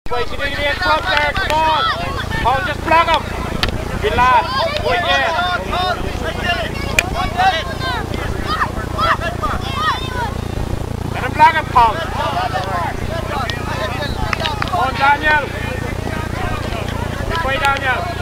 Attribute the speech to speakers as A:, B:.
A: Wait, you need to get close there, come on. Oh, just plug him. Good lad. Go again. Let him plug him, Paul. Come on, Daniel. This way, Daniel.